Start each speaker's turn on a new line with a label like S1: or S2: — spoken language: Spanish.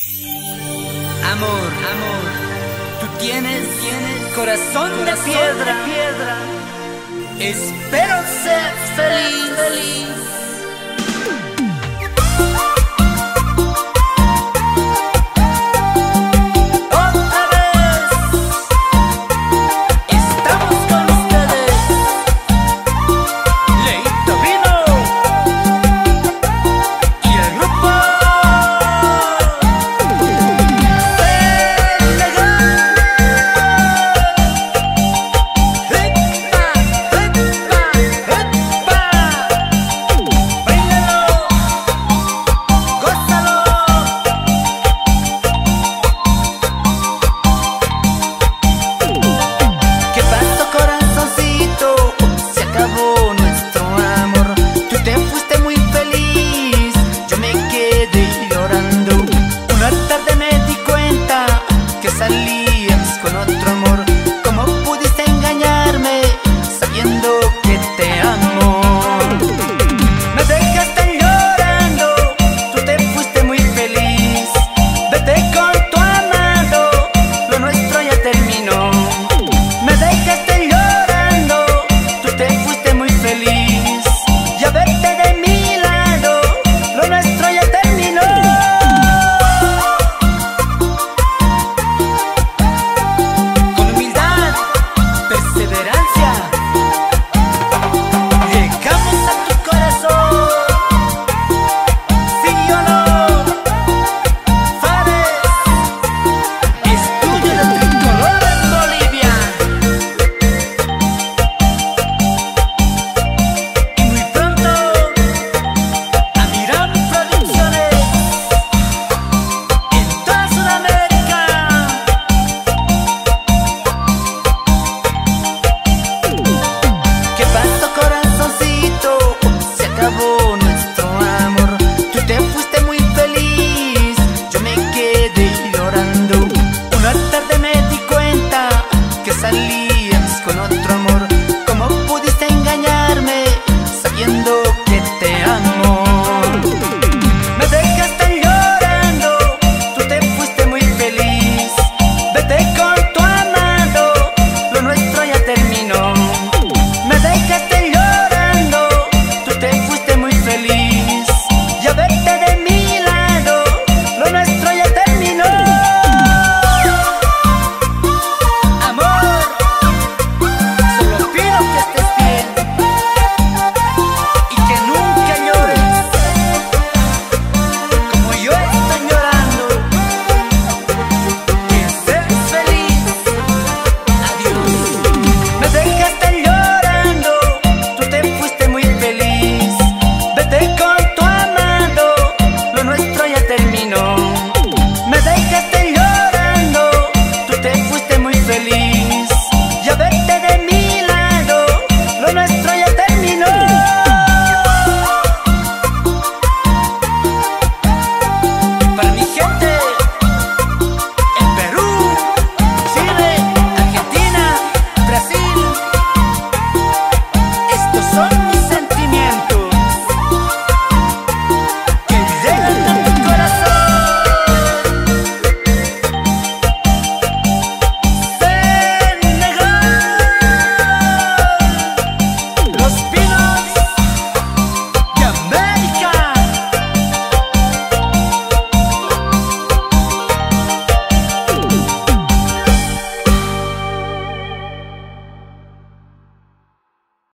S1: Amor, tú tienes corazón de piedra. Espero ser feliz. Otra vez estamos con ustedes, Leito Vino y el grupo salías con otro amor. ¿Cómo pudiste engañarme sabiendo que te amo? Me dejaste llorando, tú te fuiste muy feliz. Vete con tu amado, lo nuestro ya terminó. Me dejaste llorando, tú te fuiste muy feliz. Ya vete de mi lado, lo nuestro ya terminó. Nuestro amor, tú te fuiste muy feliz, yo me quedé llorando. Una tarde me di cuenta que salí